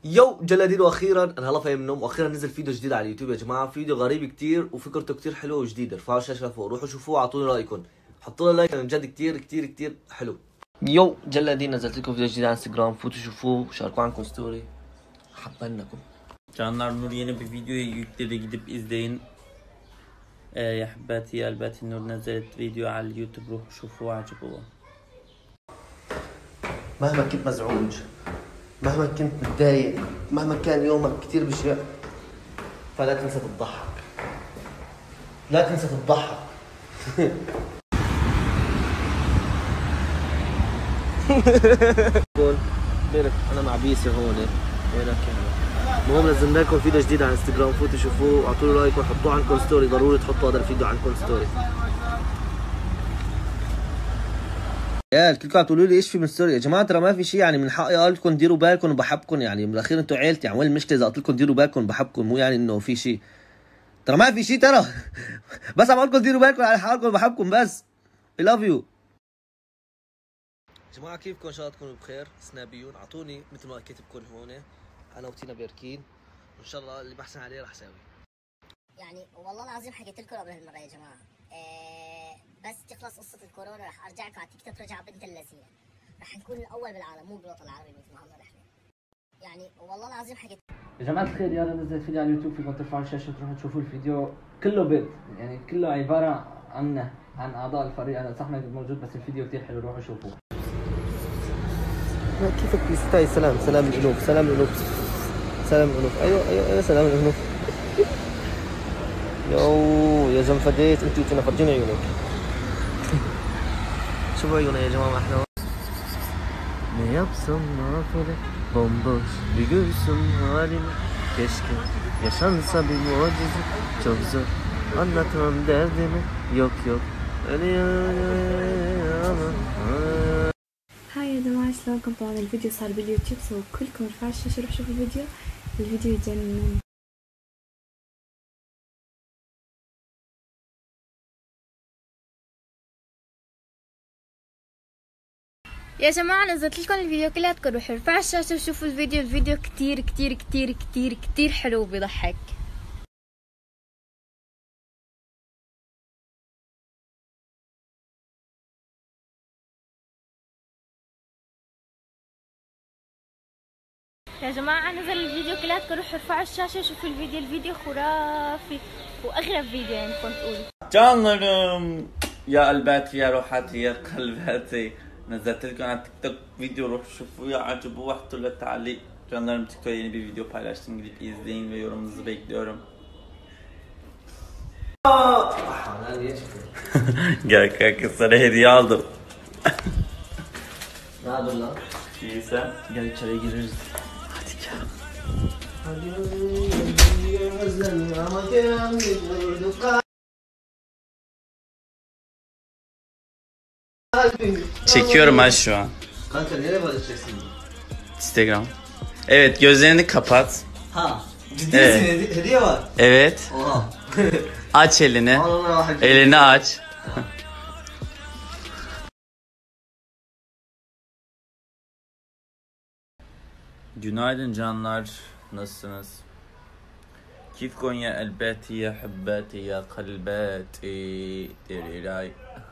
يو جلادين، واخيرا انا هلا فاهم منهم، واخيرا نزل فيديو جديد على اليوتيوب يا جماعه. فيديو غريب كتير وفكرته كتير حلوه وجديده. ارفعوا الشاشه لفوق، روحوا شوفوه واعطوني رايكم، حطوا لي لايك، من جد كتير كتير كتير حلو. يو جلادين، نزلت لكم فيديو جديد على انستغرام، فوتوا شوفوه وشاركوا عنكم ستوري. حبناكم Canlar, Nur yeni bir videoyu yükledi, gidip izleyin. يا حباتي يا قلباتي، نور نزلت فيديو على اليوتيوب، روحوا شوفوه عجبوه. مهما كنت مزعوج، مهما كنت متضايق، مهما كان يومك كتير بشع، فلا تنسى تضحك، لا تنسى تضحك. بينك انا مع بيسي هون، وينك يا؟ المهم نزلنا لكم فيديو جديد على انستغرام، فوتوا شوفوه واعطوا له لايك وحطوه عنكم ستوري. ضروري تحطوا هذا الفيديو عنكم ستوري. يا كلكم عم تقولوا لي ايش في من ستوري؟ يا جماعه ترى ما في شيء، يعني من حقي اقول لكم ديروا بالكم وبحبكم، يعني من الاخير انتم عيلتي، يعني وين المشكله اذا قلت لكم ديروا بالكم وبحبكم؟ مو يعني انه في شيء، ترى ما في شيء ترى. بس عم اقول لكم ديروا بالكم على حالكم وبحبكم بس. I love you. يا جماعه كيفكم؟ ان شاء الله تكونوا بخير. سنابيون اعطوني مثل ما كتبكم هون، انا وتينا بيركين، وان شاء الله اللي بحسن عليه رح اساوي. يعني والله العظيم حكيت لكم قبل هالمره يا جماعه، بس تخلص قصه الكورونا رح ارجع لكم على تيك توك رجع بنت اللذينه، رح نكون الاول بالعالم، مو بالوطن العربي مثل ما هلا نحن. يعني والله العظيم حكيت. يا جماعة الخير، يلا نزلت فيديو على اليوتيوب، فيكم ترفعوا الشاشة تروحوا تشوفوا الفيديو. كله بيض، يعني كله عبارة عن أعضاء الفريق. أنا صح ما موجود، بس الفيديو كتير حلو، روحوا شوفوه. كيفك بيستاي؟ سلام سلام الأنوف، سلام الأنوف، سلام الأنوف. أيوه أيوه أيوه سلام الأنوف. يو يا زنفديت أنت وتينا، فرجيني عيونك. شوفوا عيونها يا جماعة احنا. Ne yapsam nafile, bomboş bir görsün halimi. Keşke yaşansa bir mucize, çok zor anlatamam derdimi. Yok yok هاي يا جماعة، شلونكم؟ طبعا الفيديو صار باليوتيوب، سو كلكم ارفعوا الشاشة روحوا شوفوا الفيديو يجنن. يا جماعة نزلت لكم الفيديو كلياتكم، روحوا ارفعوا الشاشة وشوفوا الفيديو كتير كتير كتير كتير كتير حلو وبيضحك. يا جماعة نزل الفيديو كلياتكم، روحوا ارفعوا الشاشة وشوفوا الفيديو خرافي واغرب فيديو يعني كنت تقول. Canlarım ya قلباتي يا روحاتي يا قلباتي، نزلت لكم على تيك توك فيديو، روحوا شوفوه يا عجبوه واحطوا له تعليق. Canlarım, TikTok'ta yeni bir video paylaştım, gidip izleyin ve yorumunuzu bekliyorum. Gel kanka, sana hediye aldım. Ne haber lan? İyi sen? Gel içeriye gireriz. Hadi gel. Çekiyorum ha şu an. Kanka nereye paylaşacaksın? Instagram. Evet, gözlerini kapat. Ha. Ciddi Evet. misin? Hediye var. Evet. Oha. Aç elini. Allah. Elini aç. Günaydın canlar. Nasılsınız? Kif Konya elbeti ya habbati ya kalbati. Deriray.